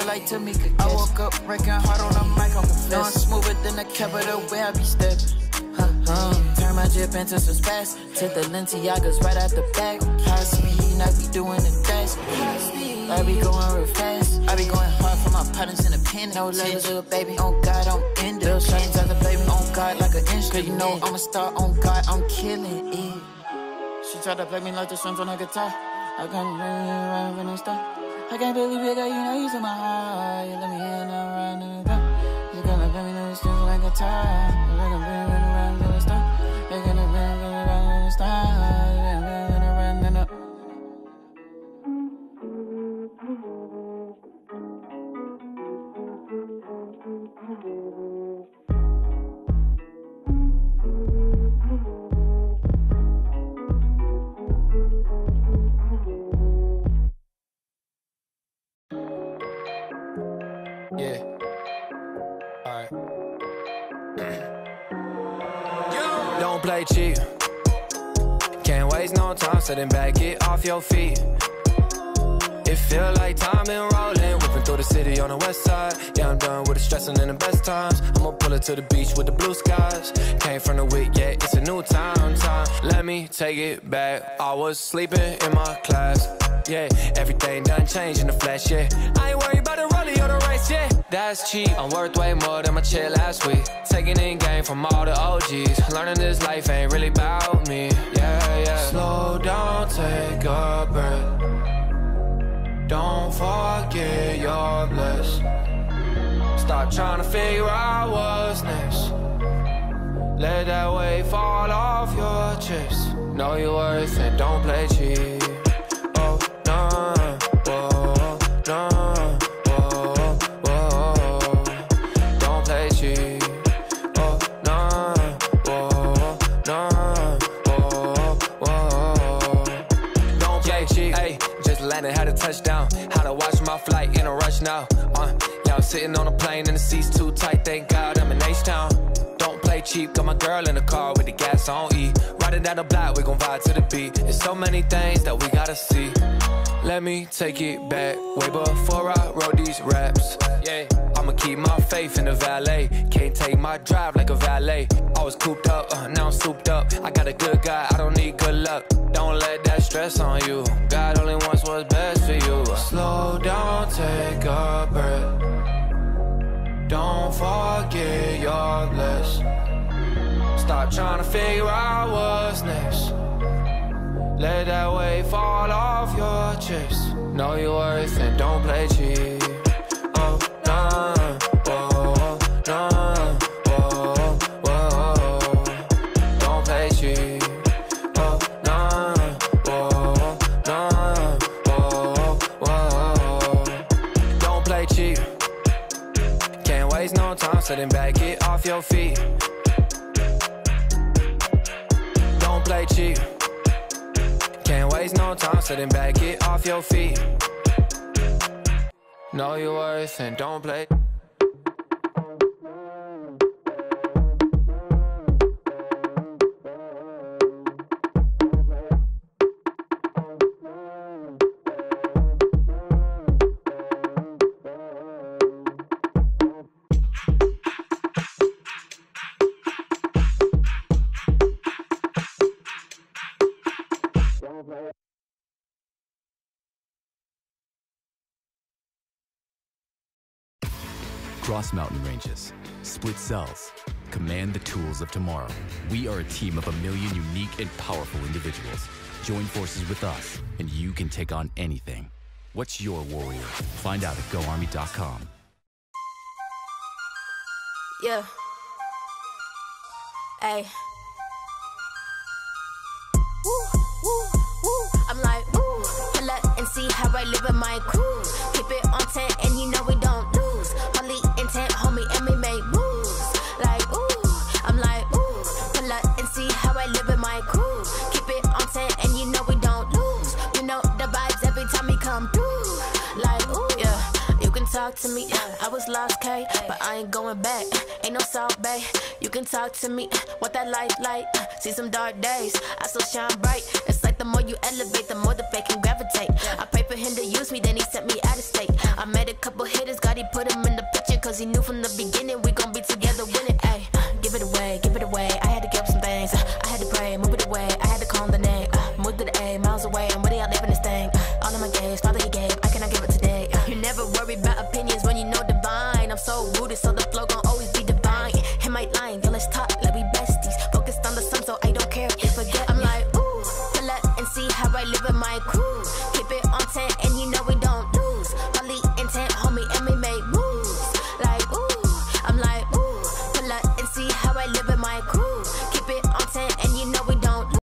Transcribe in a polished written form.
like Tamika Catch. I woke up breaking hard on the mic, I'm confessing. No, I'm smoother than the capital way I be stepping. Turn my drip into some spats. Take the Balenciagas right out the back. High speed, I be doing the dash. I be going real fast. I be going hard for my partners in the pen. No labels, little baby. On God, I'm in the chains out the baby. On God, like an inch. Cause you know I'm a star. On God, I'm killing it. She tried to play me like the strings on her guitar. I can't run when I start. I can't believe it, girl. You know you in my heart. You let me hear now, run in the dark. You gonna play me like the strings on her guitar. You gonna bring me around to the star. You gonna bring me around to the star. Yeah. Alright. Don't play cheap. Can't waste no time sitting back, get off your feet. It feel like time been rolling, whipping through the city on the west side. Yeah, I'm done with the stressing in the best times. I'ma pull it to the beach with the blue skies. Came from the week, yeah, it's a new time. Let me take it back. I was sleeping in my class. Yeah, everything done changed in the flesh, yeah. I ain't worried about the rollie or the race, yeah. That's cheap, I'm worth way more than my chill last week. Taking in game from all the OGs. Learning this life ain't really about me, yeah, yeah. Slow down, take a breath. Don't forget you're blessed. Stop trying to figure out what's next. Let that weight fall off your chest. Know your worth and don't play cheap. Oh, no, whoa, no, whoa, whoa. Don't play cheap. Oh, no, whoa, no, whoa, whoa. Don't play cheap. Ay, just landed, had a touchdown. How to watch my flight in a rush now. Yeah, I'm sitting on a plane and the seat's too tight. Thank God I'm in H-Town. Don't play cheap, got my girl in the car with the gas on E. Riding down the block, we gon' vibe to the beat. There's so many things that we gotta see. Let me take it back, way before I wrote these raps. Yeah, I'ma keep my faith in the valet. Can't take my drive like a valet. I was cooped up, now I'm souped up. I got a good guy, I don't need good luck. Don't let that stress on you. God only wants what's best for you. Slow down, take a breath. Don't forget you're blessed. Stop trying to figure out what's next. Let that weight fall off your chest. Know your worth and don't play cheap. Oh, no, whoa, no, whoa, whoa. Don't play cheap. Oh, no, whoa, no, whoa, whoa. Don't play cheap. Can't waste no time sitting back, get off your feet. Don't play cheap. Can't waste no time sitting back, get off your feet. Know your worth and don't play. Cross mountain ranges, split cells, command the tools of tomorrow. We are a team of 1 million unique and powerful individuals. Join forces with us, and you can take on anything. What's your warrior? Find out at GoArmy.com. Yeah. Ay. Woo, woo, woo. I'm like, woo. Pull up and see how I live with my crew. Keep it on 10 and you know we don't lose. Only intent, homie, and we make moves. Like, ooh. I'm like, ooh. Pull up and see how I live with my crew. Keep it on 10 and you know we don't lose. You know the vibes every time we come through. Like, ooh, yeah. You can talk to me, I was lost, K, but I ain't going back. Ain't no South Bay. You can talk to me, what that life like. See some dark days, I still shine bright. It's like the more you elevate, the more the fake can gravitate. I pray for him to use me, then he sent me out of state. I met a couple hitters. But he put him in the picture cause he knew from the beginning we gon' be together winning. Ayy, give it away, I had to give up some things.